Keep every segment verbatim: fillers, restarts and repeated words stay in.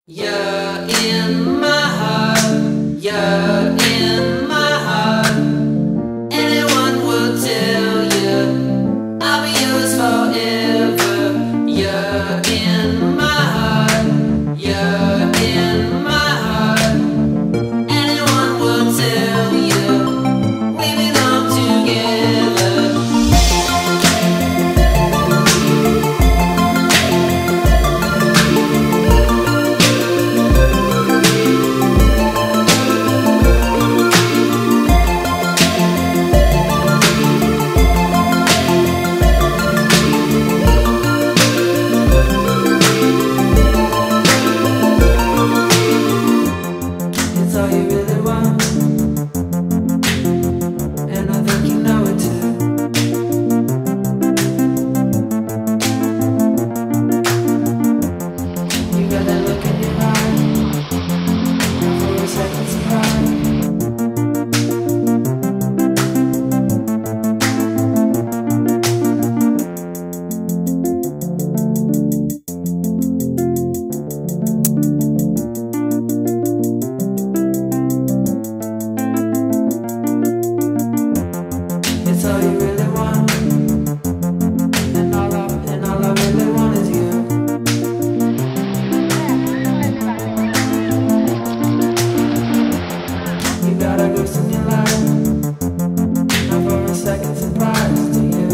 You're in my heart, you're in my heart. Anyone would tell you I'll be yours forever. You're in my heart, you're in my heart. Anyone would tell you we belong together. It's all you really want, and I think you know it too. You got that look in your eye, and for a second surprise. It's all you really want, and all I, and all I really want is you. You got a ghost in your life, and for a second surprise to you.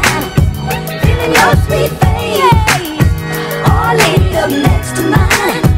Sweet face, all laid up next to mine.